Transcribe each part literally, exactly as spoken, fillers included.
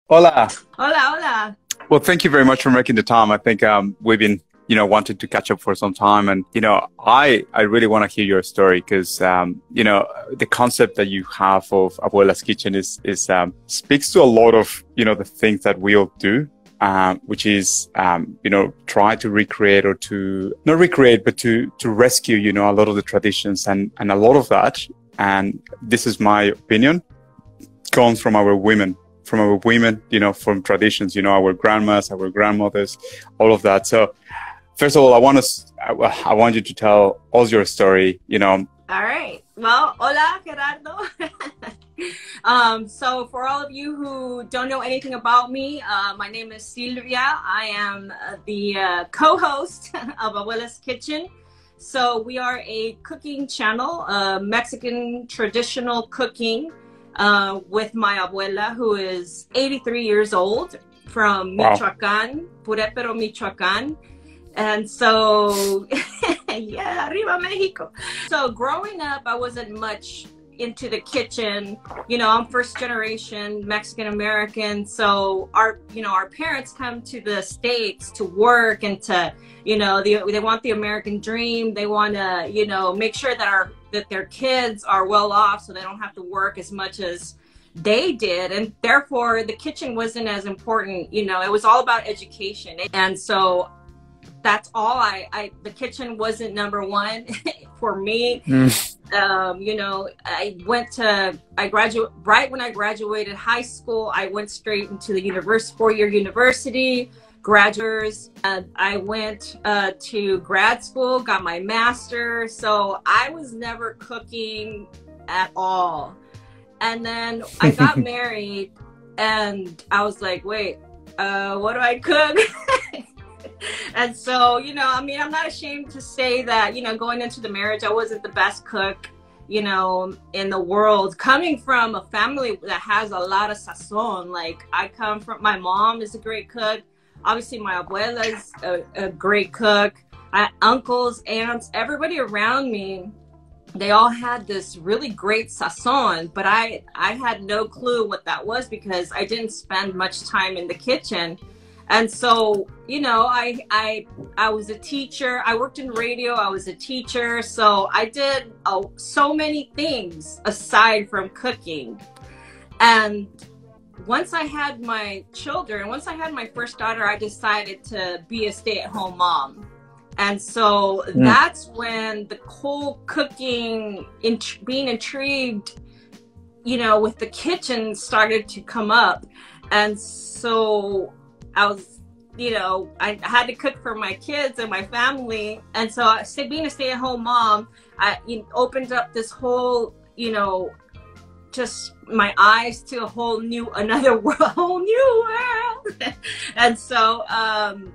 Hola. Hola, hola. Well, thank you very much for making the time. I think um, we've been, you know, wanting to catch up for some time, and you know, I I really want to hear your story because um, you know, the concept that you have of Abuela's Kitchen is is um, speaks to a lot of you know the things that we all do, um, which is um, you know try to recreate or to not recreate, but to to rescue you know a lot of the traditions and and a lot of that, and this is my opinion, comes from our women. From our women, you know, from traditions, you know, our grandmas, our grandmothers, all of that. So, first of all, I want to, I, I want you to tell us your story, you know. All right. Well, hola, Gerardo. um, so, for all of you who don't know anything about me, uh, my name is Silvia. I am uh, the uh, co-host of Abuela's Kitchen. So, we are a cooking channel, uh, Mexican traditional cooking. Uh, with my abuela, who is eighty-three years old, from Wow. Michoacán, Purépero, Michoacán. And so, yeah, arriba Mexico. So growing up, I wasn't much into the kitchen. You know, I'm first generation Mexican American. So our, you know, our parents come to the States to work and to, you know, they, they want the American dream. They want to, you know, make sure that our, that their kids are well off so they don't have to work as much as they did. And therefore the kitchen wasn't as important. You know, it was all about education. And so that's all I, I the kitchen wasn't number one for me. Mm. Um, you know, I went to, I graduate right when I graduated high school, I went straight into the university, four-year university, graduates. Uh, I went uh, to grad school, got my master's. So I was never cooking at all. And then I got married and I was like, wait, uh, what do I cook? And so, you know, I mean, I'm not ashamed to say that, you know, going into the marriage, I wasn't the best cook, you know, in the world. Coming from a family that has a lot of sazon, like I come from, my mom is a great cook. Obviously, my abuela is a, a great cook. I, uncles, aunts, everybody around me, they all had this really great sazon, but I, I had no clue what that was because I didn't spend much time in the kitchen. And so, you know, I, I, I was a teacher. I worked in radio. I was a teacher. So I did uh, so many things aside from cooking. And once I had my children, once I had my first daughter, I decided to be a stay-at-home mom. And so mm. that's when the whole cooking, int- being intrigued, you know, with the kitchen started to come up. And so I was, you know, I had to cook for my kids and my family. And so I, being a stay-at-home mom, I you know, opened up this whole, you know, just my eyes to a whole new, another world, whole new world. And so um,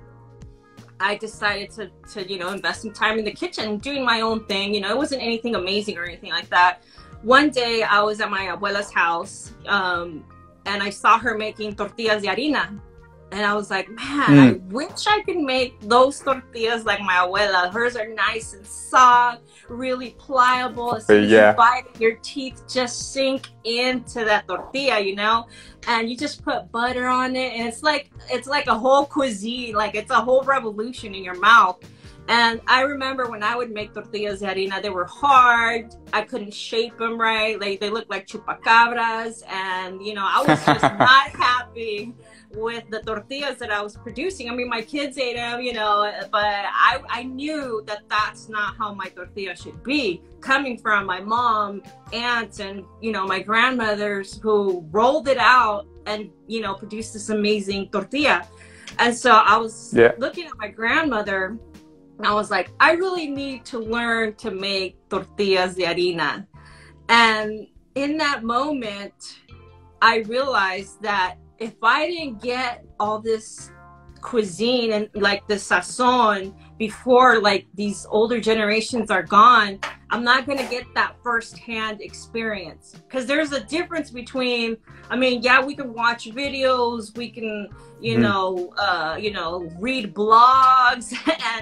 I decided to, to, you know, invest some time in the kitchen, doing my own thing. You know, it wasn't anything amazing or anything like that. One day I was at my abuela's house um, and I saw her making tortillas de harina. And I was like, man, mm. I wish I could make those tortillas like my abuela. Hers are nice and soft, really pliable. As soon as yeah. you bite it, your teeth just sink into that tortilla, you know? And you just put butter on it. And it's like, it's like a whole cuisine. Like it's a whole revolution in your mouth. And I remember when I would make tortillas de harina, they were hard. I couldn't shape them right. Like they looked like chupacabras. And, you know, I was just not happy with the tortillas that I was producing. I mean, my kids ate them, you know, but I, I knew that that's not how my tortilla should be. Coming from my mom, aunts, and, you know, my grandmothers who rolled it out and, you know, produced this amazing tortilla. And so I was yeah. looking at my grandmother and I was like, I really need to learn to make tortillas de harina. And in that moment, I realized that if I didn't get all this cuisine and like the sazon before like these older generations are gone, I'm not going to get that firsthand experience. Because there's a difference between, I mean, yeah, we can watch videos, we can, you mm. know, uh, you know, read blogs and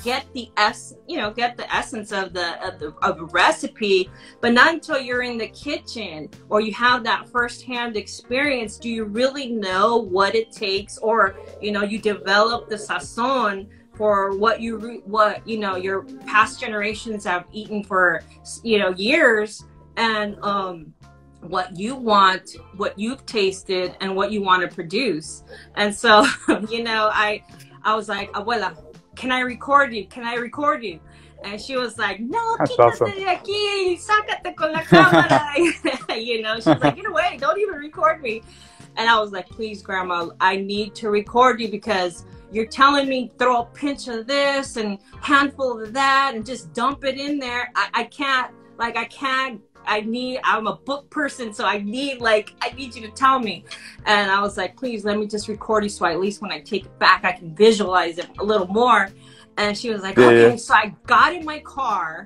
get the s you know get the essence of the of the of a recipe, but not until you're in the kitchen or you have that firsthand experience do you really know what it takes, or you know you develop the sazon for what you what you know your past generations have eaten for you know years, and um what you want, what you've tasted, and what you want to produce. And so you know I I was like, abuela, can I record you? Can I record you? And she was like, no, That's quítate awesome. de aquí, sácate con la cámara. You know, she was like, get away, don't even record me. And I was like, please, Grandma, I need to record you because you're telling me throw a pinch of this and handful of that and just dump it in there. I, I can't, like, I can't. I need, I'm a book person, so I need, like, I need you to tell me. And I was like, please let me just record you so at least when I take it back, I can visualize it a little more. And she was like, yeah, okay. yeah. So I got in my car.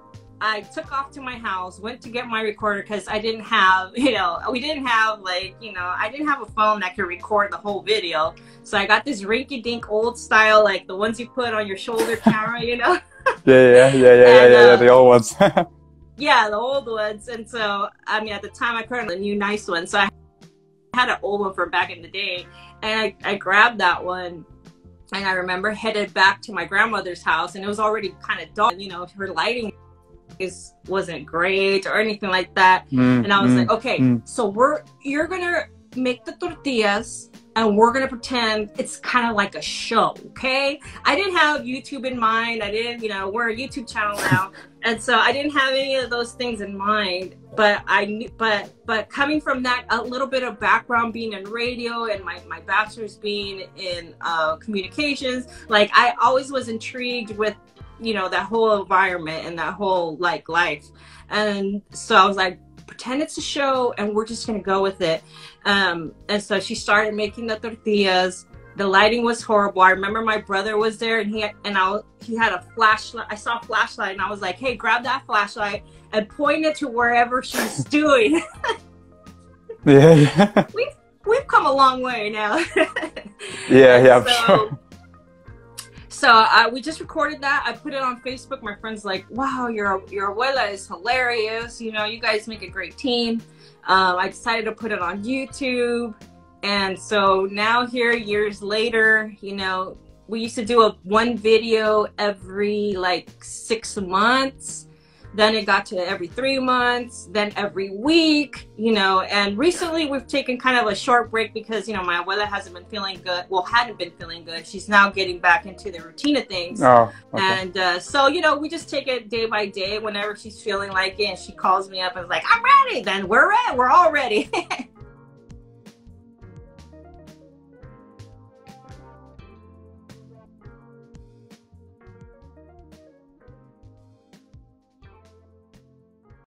I took off to my house, went to get my recorder because I didn't have, you know, we didn't have like, you know, I didn't have a phone that could record the whole video. So I got this rinky-dink old style, like the ones you put on your shoulder camera, you know? Yeah, yeah, yeah, yeah, and, yeah, yeah, yeah, um, the old ones. Yeah, the old ones. And so, I mean, at the time I couldn't, the new nice one. So I had an old one from back in the day. And I, I grabbed that one. And I remember headed back to my grandmother's house. And it was already kind of dark. You know, her lighting is, wasn't great or anything like that. Mm, and I was mm, like, okay, mm. so we're, you're going to make the tortillas. And we're going to pretend it's kind of like a show, okay? I didn't have YouTube in mind. I didn't, you know, we're a YouTube channel now. And so I didn't have any of those things in mind. But I knew, but, but coming from that, a little bit of background being in radio and my, my bachelor's being in uh, communications, like I always was intrigued with, you know, that whole environment and that whole like life. And so I was like, pretend it's a show and we're just going to go with it. Um, and so she started making the tortillas. The lighting was horrible. I remember my brother was there and he had, and I he had a flashlight. I saw a flashlight and I was like, hey, grab that flashlight and point it to wherever she's doing. Yeah, yeah. We've, we've come a long way now. Yeah, and yeah, I'm so, sure. So uh, we just recorded that. I put it on Facebook. My friend's like, wow, your your abuela is hilarious. You know, you guys make a great team. Um, I decided to put it on YouTube. And so now here, years later, you know, we used to do a one video every like six months. Then it got to every three months, then every week, you know, and recently we've taken kind of a short break because, you know, my abuela hasn't been feeling good. Well, hadn't been feeling good. She's now getting back into the routine of things. Oh, okay. And uh, so, you know, we just take it day by day whenever she's feeling like it. And she calls me up and is like, I'm ready. Then we're ready. We're all ready.